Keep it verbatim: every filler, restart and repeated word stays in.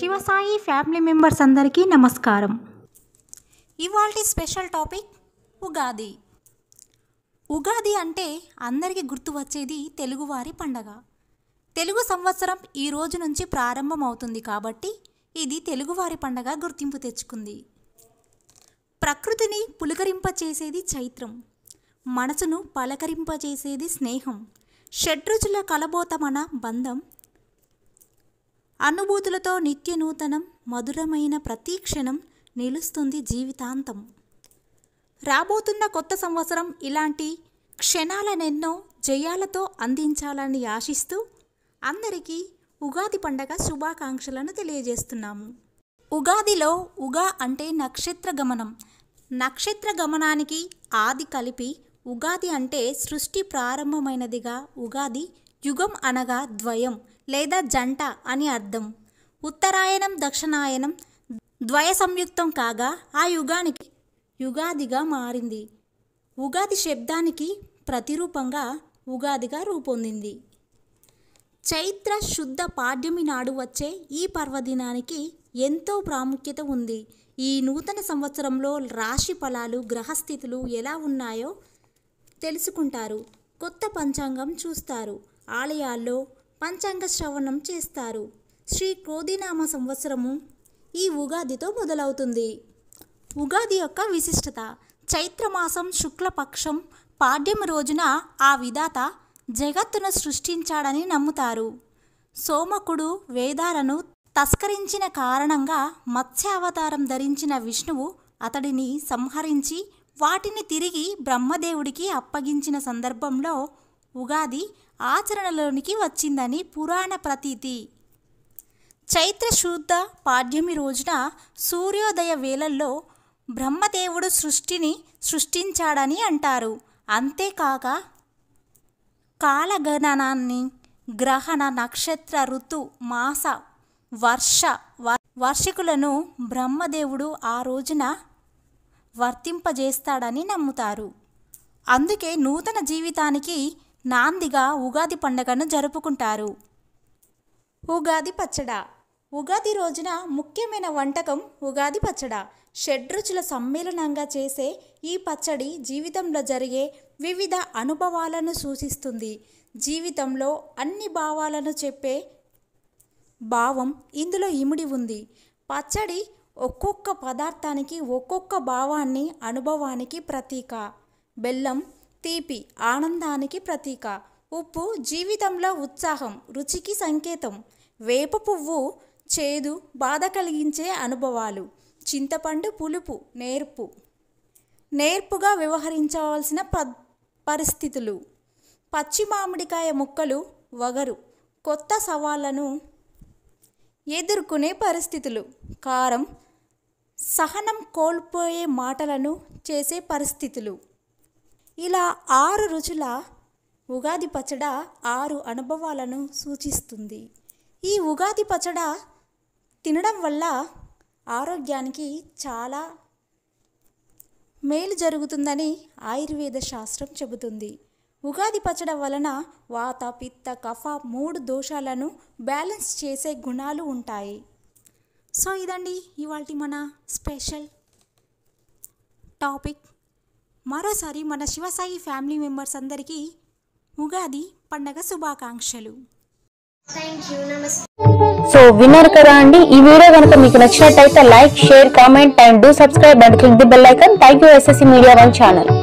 Shivasai family members అందరికీ నమస్కారం. ఇవాల్టి స్పెషల్ టాపిక్ ఉగాది. ఉగాది అంటే అందరికీ గుర్తు వచ్చేది తెలుగువారి పండగ. తెలుగు సంవత్సరం ఈ రోజు నుంచి ప్రారంభమవుతుంది కాబట్టి ఇది తెలుగువారి పండగ గుర్తింపు తెచ్చుకుంది. ప్రకృతిని పులకరింపచేసేది చైత్రం, మనసును పలకరింపచేసేది స్నేహం, షడ్రుచుల కలబోత మన బంధం, అనుభూతులతో నిత్య నూతనం, మధురమైన ప్రతి క్షణం నిలుస్తుంది జీవితాంతం. రాబోతున్న కొత్త సంవత్సరం ఇలాంటి క్షణాలనెన్నో జయాలతో అందించాలని ఆశిస్తూ అందరికీ ఉగాది పండగ శుభాకాంక్షలను తెలియజేస్తున్నాము. ఉగాదిలో ఉగా అంటే నక్షత్ర గమనం. నక్షత్ర గమనానికి ఆది కలిపి ఉగాది అంటే సృష్టి ప్రారంభమైనదిగా, ఉగాది యుగం అనగా ద్వయం లేదా జంట అని అర్థం. ఉత్తరాయణం దక్షిణాయనం ద్వయ సంయుక్తం కాగా ఆ యుగానికి యుగాదిగా మారింది. ఉగాది శబ్దానికి ప్రతిరూపంగా ఉగాదిగా రూపొందింది. చైత్ర శుద్ధ పాడ్యమి నాడు వచ్చే ఈ పర్వదినానికి ఎంతో ప్రాముఖ్యత ఉంది. ఈ నూతన సంవత్సరంలో రాశి ఫలాలు, గ్రహస్థితులు ఎలా ఉన్నాయో తెలుసుకుంటారు. కొత్త పంచాంగం చూస్తారు. ఆలయాల్లో పంచాంగ శ్రవణం చేస్తారు. శ్రీ క్రోధినామ సంవత్సరము ఈ ఉగాదితో మొదలవుతుంది. ఉగాది యొక్క విశిష్టత: చైత్రమాసం శుక్లపక్షం పాడ్యమి రోజున ఆ విధాత జగత్తును సృష్టించాడని నమ్ముతారు. సోమకుడు వేదాలను తస్కరించిన కారణంగా మత్స్యావతారం ధరించిన విష్ణువు అతడిని సంహరించి వాటిని తిరిగి బ్రహ్మదేవుడికి అప్పగించిన సందర్భంలో ఉగాది ఆచరణలోనికి వచ్చిందని పురాణ ప్రతీతి. చైత్ర శుద్ధ పాడ్యమి రోజున సూర్యోదయ వేళల్లో బ్రహ్మదేవుడు సృష్టిని సృష్టించాడని అంటారు. అంతేకాక కాలగణనాన్ని, గ్రహణ, నక్షత్ర, ఋతు, మాస, వర్ష వర్షికులను బ్రహ్మదేవుడు ఆ రోజున వర్తింపజేస్తాడని నమ్ముతారు. అందుకే నూతన జీవితానికి నాందిగా ఉగాది పండుగను జరుపుకుంటారు. ఉగాది పచ్చడ. ఉగాది రోజున ముఖ్యమైన వంటకం ఉగాది పచ్చడ. షడ్రుచుల సమ్మేళనంగా చేసే ఈ పచ్చడి జీవితంలో జరిగే వివిధ అనుభవాలను సూచిస్తుంది. జీవితంలో అన్ని భావాలను చెప్పే భావం ఇందులో ఇమిడి ఉంది. పచ్చడి ఒక్కొక్క పదార్థానికి ఒక్కొక్క భావాన్ని, అనుభవానికి ప్రతీక. బెల్లం తీపి, ఆనందానికి ప్రతీక. ఉప్పు జీవితంలో ఉత్సాహం, రుచికి సంకేతం. వేప పువ్వు చేదు, బాధ కలిగించే అనుభవాలు. చింతపండు పులుపు, నేర్పు నేర్పుగా వ్యవహరించవలసిన ప పరిస్థితులు. పచ్చి మామిడికాయ ముక్కలు వగరు, కొత్త సవాళ్లను ఎదుర్కొనే పరిస్థితులు. కారం సహనం కోల్పోయే మాటలను చేసే పరిస్థితులు. ఇలా ఆరు రుచుల ఉగాది పచ్చడ ఆరు అనుభవాలను సూచిస్తుంది. ఈ ఉగాది పచ్చడ తినడం వల్ల ఆరోగ్యానికి చాలా మేలు జరుగుతుందని ఆయుర్వేద శాస్త్రం చెబుతుంది. ఉగాది పచ్చడ వలన వాత, పిత్త, కఫ మూడు దోషాలను బ్యాలెన్స్ చేసే గుణాలు ఉంటాయి. సో ఇదండి ఇవాల్టి మన స్పెషల్ టాపిక్. మరోసారి మన శివసాయి ఫ్యామిలీ మెంబర్స్ అందరికీ ఉగాది పండగ శుభాకాంక్షలు. సో విన్నారు కదా అండి, ఈ వీడియో కనుక మీకు నచ్చినట్టయితే like, share, comment and do subscribe and click the bell icon. Thank you SSC media one channel.